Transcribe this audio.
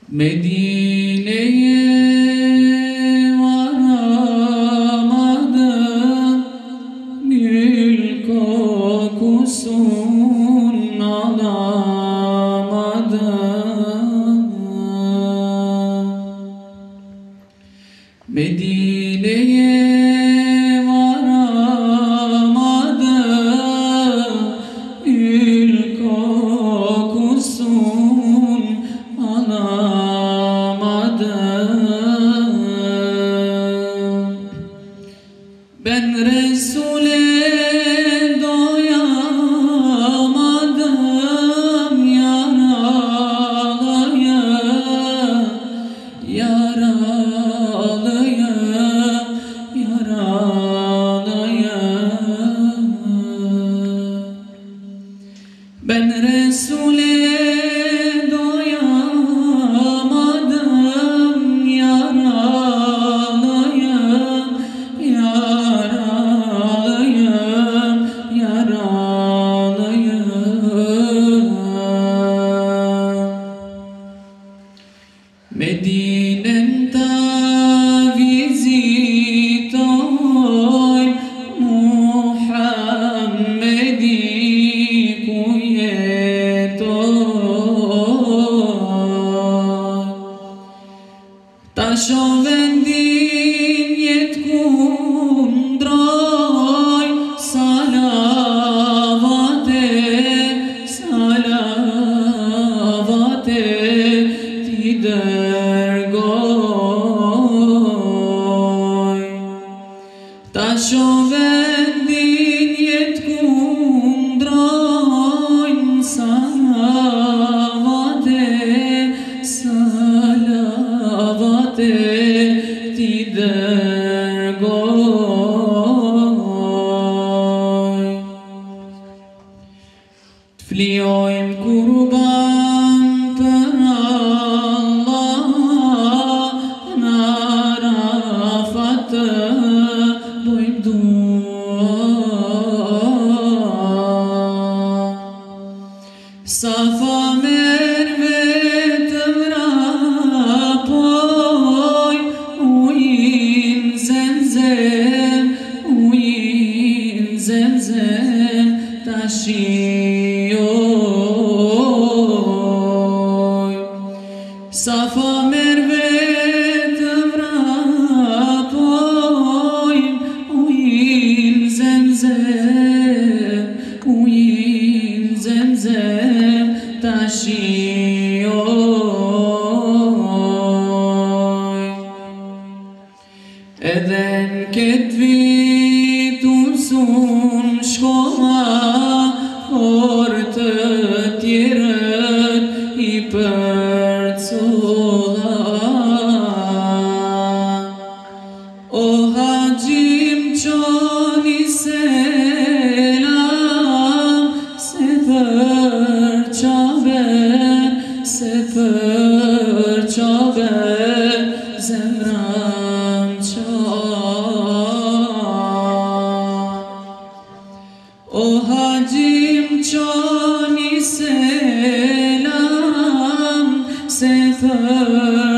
Medine'ye varamadım, gül kokusun alamadım. Medine'ye varamadım, gül kokusun alamadım. Ben Resul'e doyamadım, yaralıyım, yaralıyım, yaralıyım. Ben Resul'e doyamadım, yaralıyım, yaralıyım, yaralıyım. Medine'nin tavizi toy, Muhammed'i kuye toy. Taşovendin yet kundroy, salavate, salavate tider goy. Taşovendin yet kundroy, salavate, salavate tider goy. Tfliojm kurban për Allah, në Arafat bojm dua. Safa Merve të vrapoj, ujin Zemzem, ujin Zemzem ta shijoj. Safa Merve të vrapoj, ujin Zemzem, ujin Zemzem ta shijoj. Edhe n'ket vit usun shkolla, por të tjerët i përcolla. O haqim qoni selam, se për qaben, se për qaben zemram O haqim qoni selam, se për